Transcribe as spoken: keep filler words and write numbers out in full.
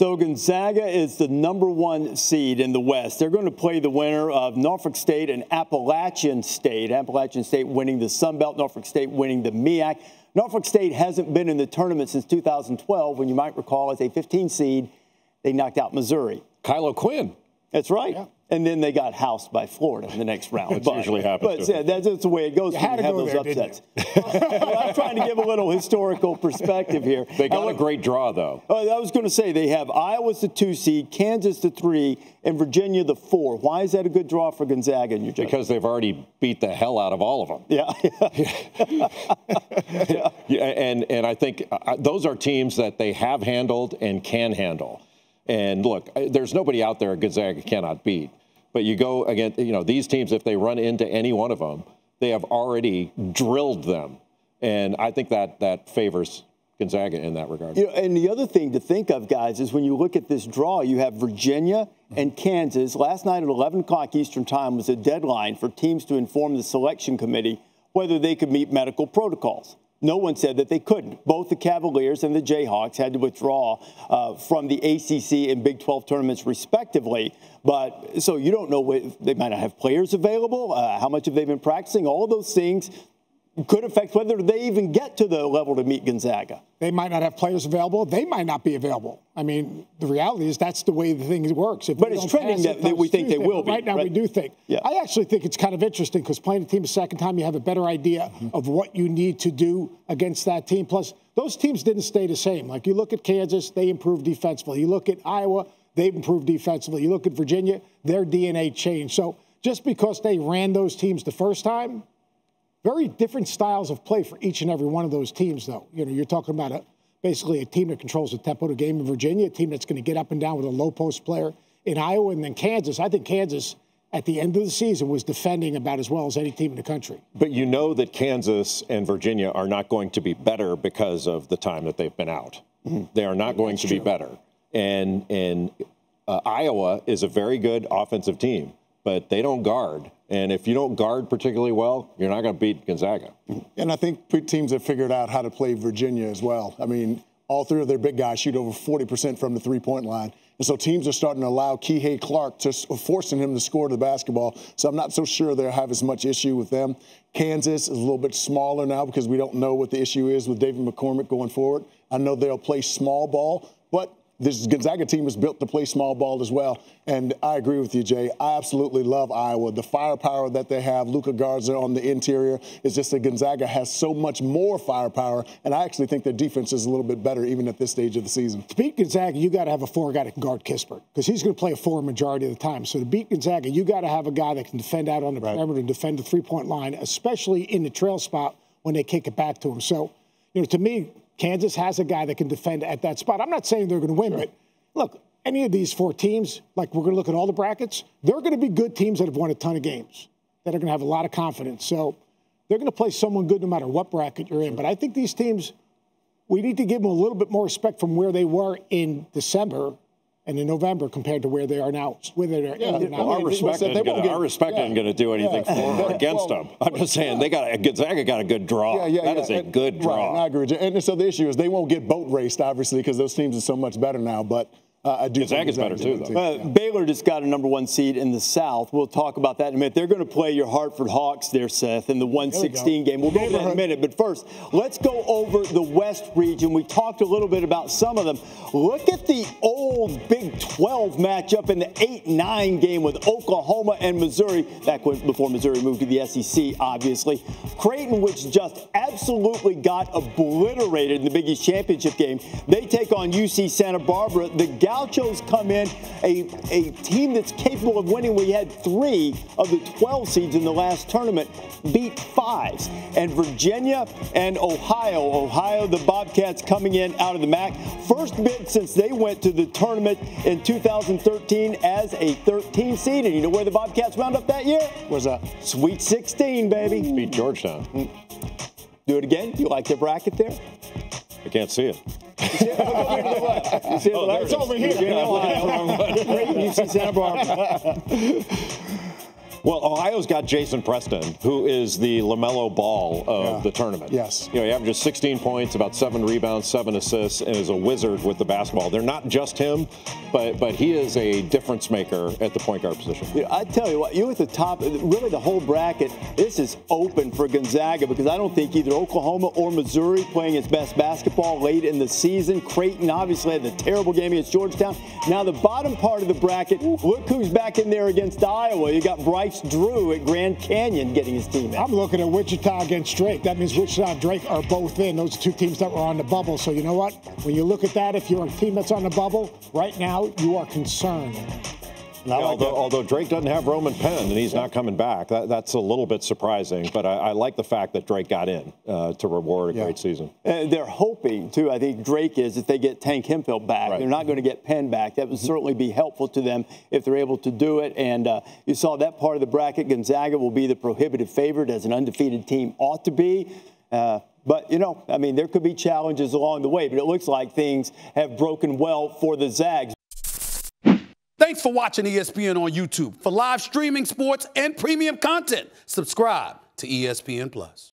So Gonzaga is the number one seed in the West. They're going to play the winner of Norfolk State and Appalachian State. Appalachian State winning the Sun Belt, Norfolk State winning the M E A C. Norfolk State hasn't been in the tournament since two thousand twelve, when you might recall, as a fifteen seed, they knocked out Missouri. Kylo Quinn. That's right. Yeah. And then they got housed by Florida in the next round. Which usually happens. But yeah, that's just the way it goes You when had you to have go those there, upsets. Well, I'm trying to give a little historical perspective here. They got I, a great draw, though. Oh, I was going to say they have Iowa's the two seed, Kansas the three, and Virginia the four. Why is that a good draw for Gonzaga in your judgment? Because they've already beat the hell out of all of them. Yeah. yeah. yeah and, and I think uh, those are teams that they have handled and can handle. And look, there's nobody out there Gonzaga cannot beat. But you go again, you know, these teams, if they run into any one of them, they have already drilled them. And I think that that favors Gonzaga in that regard. You know, and the other thing to think of, guys, is when you look at this draw, you have Virginia and Kansas. Last night at eleven o'clock Eastern time was a deadline for teams to inform the selection committee whether they could meet medical protocols. No one said that they couldn't. Both the Cavaliers and the Jayhawks had to withdraw uh, from the A C C and Big twelve tournaments, respectively. But so you don't know what, they might not have players available. Uh, how much have they been practicing? All of those things could affect whether they even get to the level to meet Gonzaga. They might not have players available. They might not be available. I mean, the reality is that's the way the thing works. If but it's trending that, that we think Tuesday, they will be. Right now, right? we do think. Yeah. I actually think it's kind of interesting because playing a team a second time, you have a better idea mm-hmm. of what you need to do against that team. Plus, those teams didn't stay the same. Like you look at Kansas, they improved defensively. You look at Iowa, they've improved defensively. You look at Virginia, their D N A changed. So just because they ran those teams the first time, very different styles of play for each and every one of those teams, though. You know, you're talking about a basically a team that controls the tempo of the game in Virginia, a team that's going to get up and down with a low post player in Iowa, and then Kansas. I think Kansas, at the end of the season, was defending about as well as any team in the country. But you know that Kansas and Virginia are not going to be better because of the time that they've been out. Mm-hmm. They are not going that's to true. be better. And, and uh, Iowa is a very good offensive team, but they don't guard. And if you don't guard particularly well, you're not going to beat Gonzaga. And I think teams have figured out how to play Virginia as well. I mean, all three of their big guys shoot over forty percent from the three-point line. And so teams are starting to allow Kihei Clark to forcing him to score the basketball. So I'm not so sure they'll have as much issue with them. Kansas is a little bit smaller now because we don't know what the issue is with David McCormick going forward. I know they'll play small ball, but this Gonzaga team is built to play small ball as well. And I agree with you, Jay. I absolutely love Iowa. The firepower that they have, Luka Garza on the interior, is just that Gonzaga has so much more firepower. And I actually think their defense is a little bit better even at this stage of the season. To beat Gonzaga, you got to have a four guy that can guard Kispert because he's going to play a four majority of the time. So to beat Gonzaga, you got to have a guy that can defend out on the right. perimeter and defend the three-point line, especially in the trail spot when they kick it back to him. So, you know, to me, Kansas has a guy that can defend at that spot. I'm not saying they're going to win, sure. but look, any of these four teams, like we're going to look at all the brackets, they're going to be good teams that have won a ton of games, that are going to have a lot of confidence. So they're going to play someone good no matter what bracket you're in. But I think these teams, we need to give them a little bit more respect from where they were in December and in November compared to where they are now. Where they are yeah, now. Well, our respect isn't going to do anything yeah. for or against well, them. I'm just saying, they got a, Gonzaga got a good draw. Yeah, yeah, that yeah. is a and, good draw. Right, I agree with you. And so the issue is they won't get boat raced, obviously, because those teams are so much better now. But Uh, I do Gonzaga's better, too, though. Uh, yeah. Baylor just got a number one seed in the South. We'll talk about that in a minute. They're going to play your Hartford Hawks there, Seth, in the one sixteen game. We'll go over that in a minute. But first, let's go over the West region. We talked a little bit about some of them. Look at the old Big twelve matchup in the eight nine game with Oklahoma and Missouri, back when, before Missouri moved to the S E C, obviously. Creighton, which just absolutely got obliterated in the Big East Championship game. They take on U C Santa Barbara. The Gauchos come in, a, a team that's capable of winning. We had three of the twelve seeds in the last tournament beat fives. And Virginia and Ohio. Ohio, the Bobcats coming in out of the M A C. First bid since they went to the tournament in two thousand thirteen as a thirteen seed. And you know where the Bobcats wound up that year? Where's that? Sweet sixteen, baby. Beat Georgetown. Do it again. Do you like their bracket there? I can't see it. You see it? You see it? Oh, it's over here. You see Santa Barbara. Well, Ohio's got Jason Preston, who is the LaMelo Ball of Yeah. the tournament. Yes. You know, he averages sixteen points, about seven rebounds, seven assists, and is a wizard with the basketball. They're not just him, but but he is a difference maker at the point guard position. Yeah, I tell you what, you at the top, really the whole bracket, this is open for Gonzaga because I don't think either Oklahoma or Missouri playing its best basketball late in the season. Creighton obviously had the terrible game against Georgetown. Now the bottom part of the bracket, look who's back in there against Iowa. You got Bryce Drew at Grand Canyon getting his team in. I'm looking at Wichita against Drake. That means Wichita and Drake are both in. Those are two teams that were on the bubble. So you know what? When you look at that, if you're a team that's on the bubble, right now you are concerned. Yeah, like although, although Drake doesn't have Roman Penn and he's not coming back, that, that's a little bit surprising. But I, I like the fact that Drake got in uh, to reward a yeah. great season. Uh, they're hoping, too, I think Drake is, if they get Tank Hemphill back. Right. They're not going to get Penn back. That would certainly be helpful to them if they're able to do it. And uh, you saw that part of the bracket. Gonzaga will be the prohibitive favorite, as an undefeated team ought to be. Uh, But, you know, I mean, there could be challenges along the way, but it looks like things have broken well for the Zags. Thanks for watching E S P N on YouTube. For live streaming, sports, and premium content, subscribe to E S P N Plus.